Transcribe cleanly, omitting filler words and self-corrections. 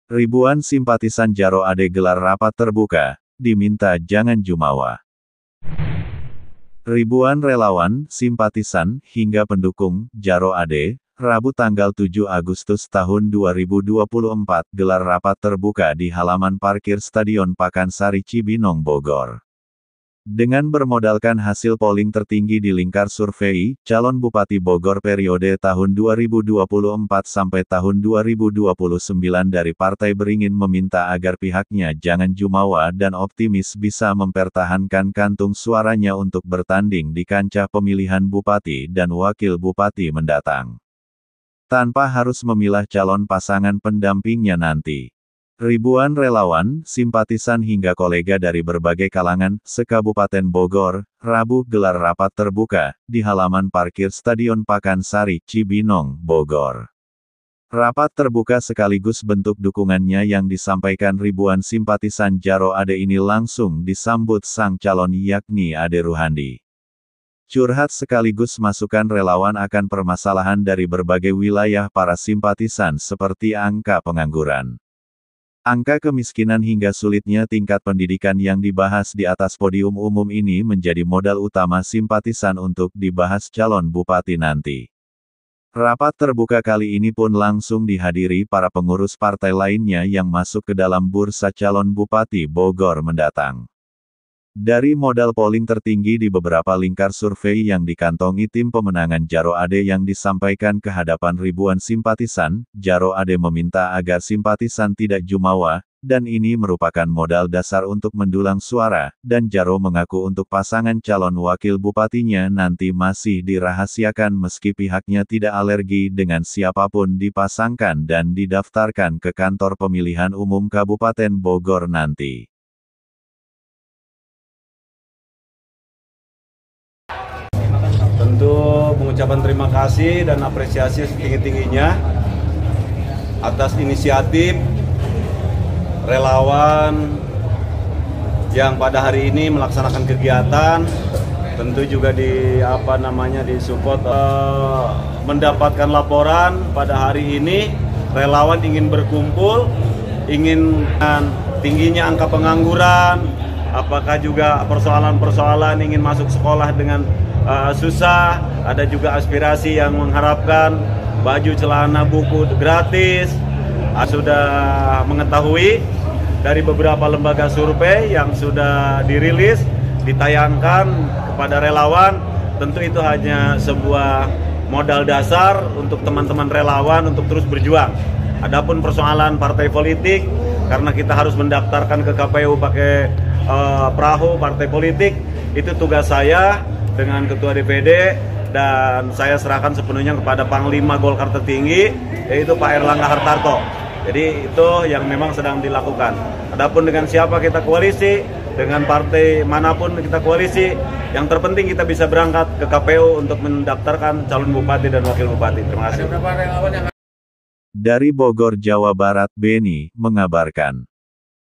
Ribuan simpatisan Djaro Ade gelar rapat terbuka, diminta jangan jumawa. Ribuan relawan, simpatisan, hingga pendukung Djaro Ade, Rabu tanggal 7 Agustus tahun 2024 gelar rapat terbuka di halaman parkir Stadion Pakansari Cibinong, Bogor. Dengan bermodalkan hasil polling tertinggi di lingkar survei, calon Bupati Bogor periode tahun 2024 sampai tahun 2029 dari Partai Beringin meminta agar pihaknya jangan jumawa dan optimis bisa mempertahankan kantung suaranya untuk bertanding di kancah pemilihan Bupati dan Wakil Bupati mendatang. Tanpa harus memilah calon pasangan pendampingnya nanti. Ribuan relawan, simpatisan hingga kolega dari berbagai kalangan, se-Kabupaten Bogor, Rabu gelar rapat terbuka, di halaman parkir Stadion Pakansari, Cibinong, Bogor. Rapat terbuka sekaligus bentuk dukungannya yang disampaikan ribuan simpatisan Djaro Ade ini langsung disambut sang calon yakni Ade Ruhandi. Curhat sekaligus masukan relawan akan permasalahan dari berbagai wilayah para simpatisan seperti angka pengangguran, angka kemiskinan hingga sulitnya tingkat pendidikan yang dibahas di atas podium umum ini menjadi modal utama simpatisan untuk dibahas calon bupati nanti. Rapat terbuka kali ini pun langsung dihadiri para pengurus partai lainnya yang masuk ke dalam bursa calon bupati Bogor mendatang. Dari modal polling tertinggi di beberapa lingkar survei yang dikantongi tim pemenangan Djaro Ade yang disampaikan ke hadapan ribuan simpatisan, Djaro Ade meminta agar simpatisan tidak jumawa, dan ini merupakan modal dasar untuk mendulang suara, dan Djaro mengaku untuk pasangan calon wakil bupatinya nanti masih dirahasiakan meski pihaknya tidak alergi dengan siapapun dipasangkan dan didaftarkan ke kantor pemilihan umum Kabupaten Bogor nanti. Tentu mengucapkan terima kasih dan apresiasi setinggi-tingginya atas inisiatif relawan yang pada hari ini melaksanakan kegiatan, tentu juga disupport mendapatkan laporan pada hari ini relawan ingin berkumpul, ingin tingginya angka pengangguran, apakah juga persoalan-persoalan ingin masuk sekolah dengan susah, ada juga aspirasi yang mengharapkan baju, celana, buku gratis. Sudah mengetahui dari beberapa lembaga survei yang sudah dirilis, ditayangkan kepada relawan, tentu itu hanya sebuah modal dasar untuk teman-teman relawan untuk terus berjuang. Adapun persoalan partai politik, karena kita harus mendaftarkan ke KPU pakai perahu partai politik, itu tugas saya dengan Ketua DPD, dan saya serahkan sepenuhnya kepada Panglima Golkar tertinggi, yaitu Pak Erlangga Hartarto. Jadi itu yang memang sedang dilakukan. Adapun dengan siapa kita koalisi, dengan partai manapun kita koalisi, yang terpenting kita bisa berangkat ke KPU untuk mendaftarkan calon bupati dan wakil bupati. Terima kasih. Dari Bogor, Jawa Barat, Beni mengabarkan.